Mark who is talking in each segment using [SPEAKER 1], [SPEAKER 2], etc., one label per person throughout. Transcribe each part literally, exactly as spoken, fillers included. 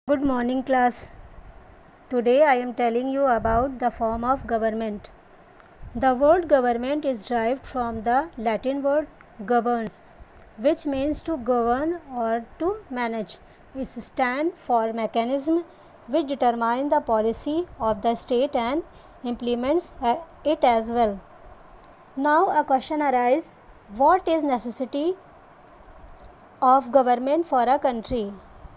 [SPEAKER 1] Good morning, class. Today I am telling you about the form of government. The word government is derived from the Latin word governs, which means to govern or to manage. It stands for mechanism which determine the policy of the state and implements it as well. Now a question arises, what is necessity of government for a country?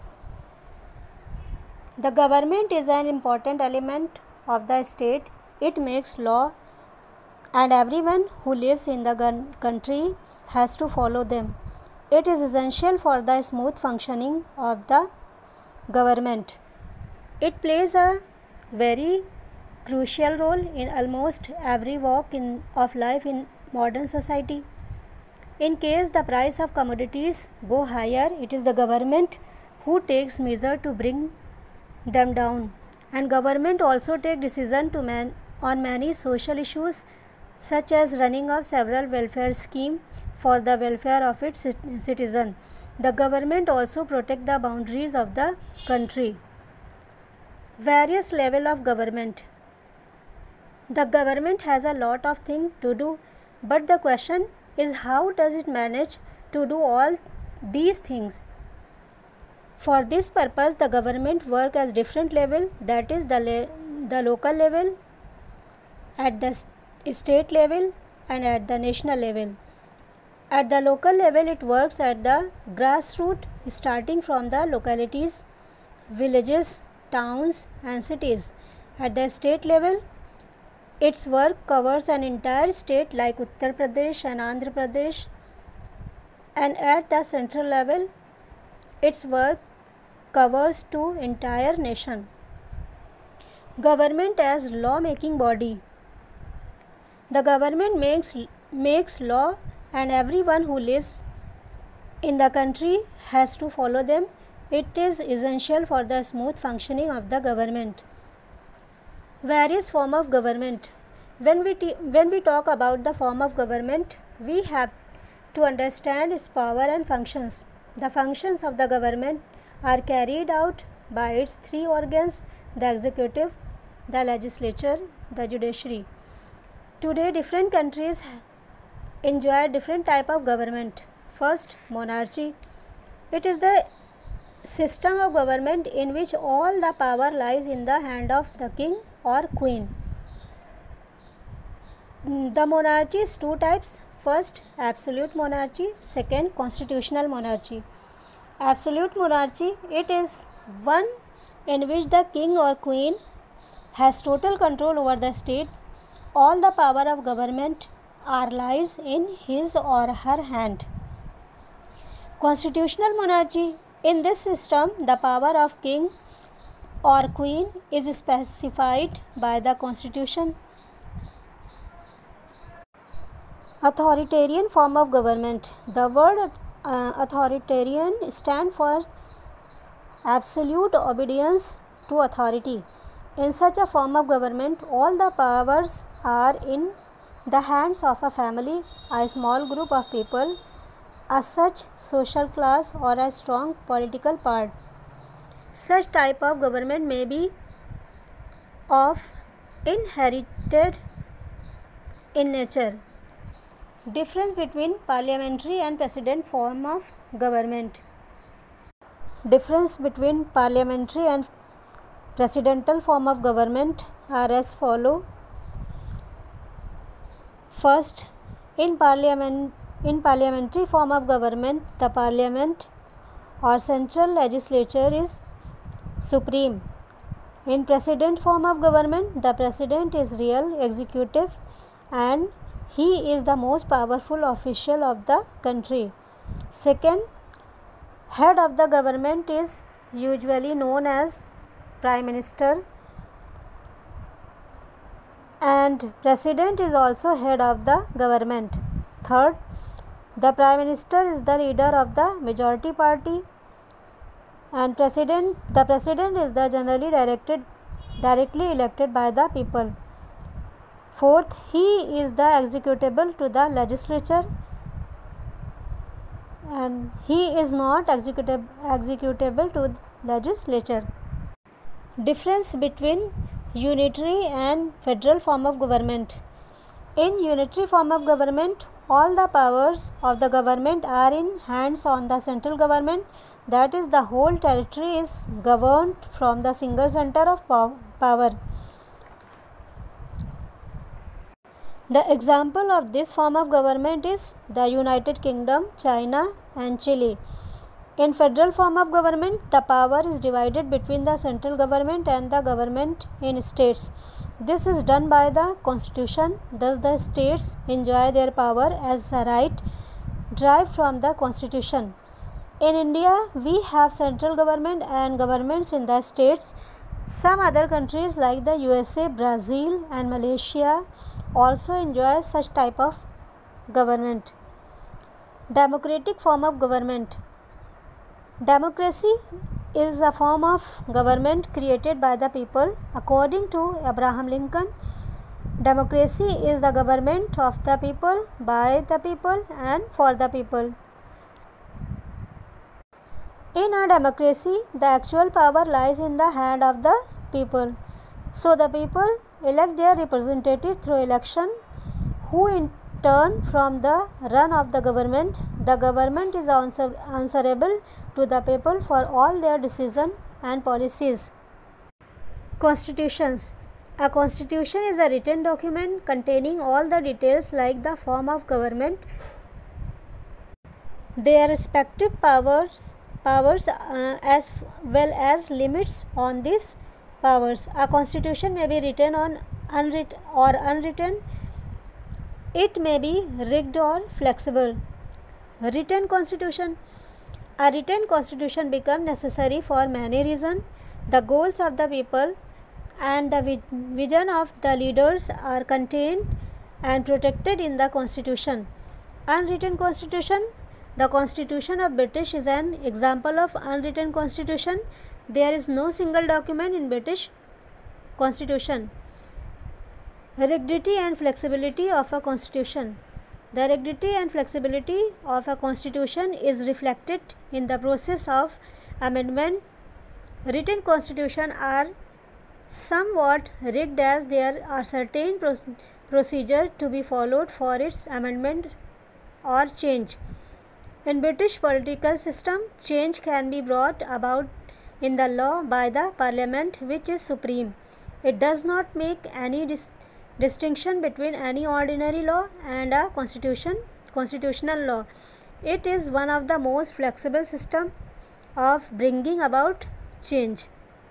[SPEAKER 1] The government is an important element of the state. It makes law and everyone who lives in the country has to follow them. It is essential for the smooth functioning of the government. It plays a very crucial role in almost every walk in, of life in modern society. In case the price of commodities go higher, it is the government who takes measure to bring them down, and government also take decision to man on many social issues such as running of several welfare scheme for the welfare of its citizen. The government also protect the boundaries of the country. Various level of government. The government has a lot of things to do, but the question is how does it manage to do all these things? For this purpose, the government work as different level, that is the, the local level, at the state level and at the national level. At the local level, it works at the grassroots, starting from the localities, villages, towns and cities. At the state level, its work covers an entire state like Uttar Pradesh and Andhra Pradesh, and at the central level, its work covers to entire nation. Government as law-making body. The government makes makes law and everyone who lives in the country has to follow them. It is essential for the smooth functioning of the government. Various form of government. When we when we talk about the form of government, we have to understand its power and functions. The functions of the government are carried out by its three organs, the executive, the legislature, the judiciary. Today, different countries enjoy different type of government. First, monarchy. It is the system of government in which all the power lies in the hand of the king or queen. The monarchy is two types. First, absolute monarchy. Second, constitutional monarchy. Absolute monarchy, it is one in which the king or queen has total control over the state. All the power of government are lies in his or her hand. Constitutional monarchy, in this system, the power of king or queen is specified by the constitution. Authoritarian form of government. The word uh, authoritarian stands for absolute obedience to authority. In such a form of government, all the powers are in the hands of a family, a small group of people, a such social class or a strong political part. Such type of government may be of inherited in nature. Difference between parliamentary and president form of government. Difference between parliamentary and presidential form of government are as follow. First, in parliament in parliamentary form of government, the parliament or central legislature is supreme. In president form of government, the president is real executive and he is the most powerful official of the country. Second, head of the government is usually known as prime minister, and president is also head of the government. Third, the prime minister is the leader of the majority party, and president the president is the generally directed directly elected by the people. Fourth, he is the executable to the legislature and he is not executable executable to legislature. Difference between unitary and federal form of government. In unitary form of government, all the powers of the government are in hands on the central government, that is, the whole territory is governed from the single center of power. The example of this form of government is the United Kingdom, China and Chile. In federal form of government, the power is divided between the central government and the government in states. This is done by the constitution. Thus the states enjoy their power as a right derived from the constitution. In India, we have central government and governments in the states. Some other countries like the U S A, Brazil and Malaysia also enjoy such type of government. Democratic form of government. Democracy is a form of government created by the people. According to Abraham Lincoln, democracy is the government of the people, by the people and for the people. In a democracy, the actual power lies in the hand of the people. So the people elect their representative through election, who in turn from the run of the government. The government is answer, answerable to the people for all their decisions and policies. Constitutions. A constitution is a written document containing all the details like the form of government, their respective powers, powers uh, as well as limits on these powers. A constitution may be written on unwritten or unwritten. It may be rigged or flexible. Written constitution. A written constitution becomes necessary for many reasons. The goals of the people and the vision of the leaders are contained and protected in the constitution. Unwritten constitution. The Constitution of British is an example of unwritten constitution. There is no single document in British Constitution. Rigidity and flexibility of a constitution. The rigidity and flexibility of a constitution is reflected in the process of amendment. Written constitutions are somewhat rigged as there are certain procedures to be followed for its amendment or change. In British political system, change can be brought about in the law by the Parliament, which is supreme. It does not make any dis distinction between any ordinary law and a constitution, constitutional law. It is one of the most flexible systems of bringing about change.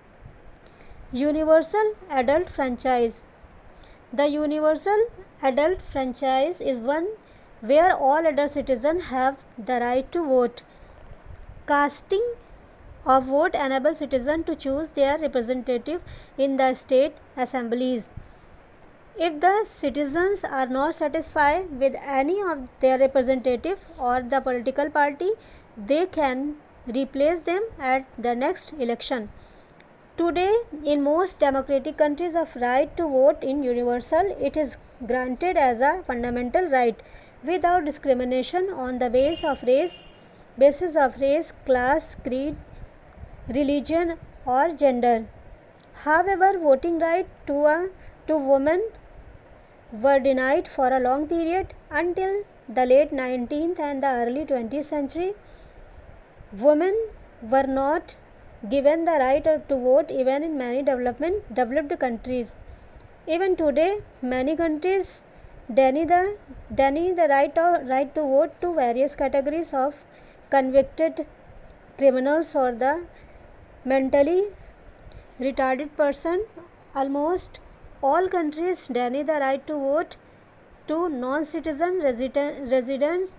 [SPEAKER 1] Universal adult franchise. The universal adult franchise is one where all adult citizens have the right to vote. Casting of vote enables citizens to choose their representative in the state assemblies. If the citizens are not satisfied with any of their representative or the political party, they can replace them at the next election. Today, in most democratic countries of right to vote in universal, it is granted as a fundamental right without discrimination on the basis of race, basis of race, class, creed, religion or gender. However, voting right to a to women were denied for a long period until the late nineteenth and the early twentieth century. Women were not given the right to vote even in many development developed countries. Even today, many countries deny the deny the right of, right to vote to various categories of convicted criminals or the mentally retarded person. Almost all countries deny the right to vote to non-citizen resident, residents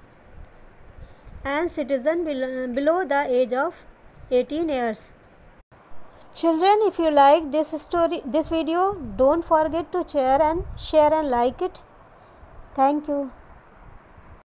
[SPEAKER 1] and citizens below, below the age of eighteen years. Children, if you like this story, this video, don't forget to share and share and like it. Thank you.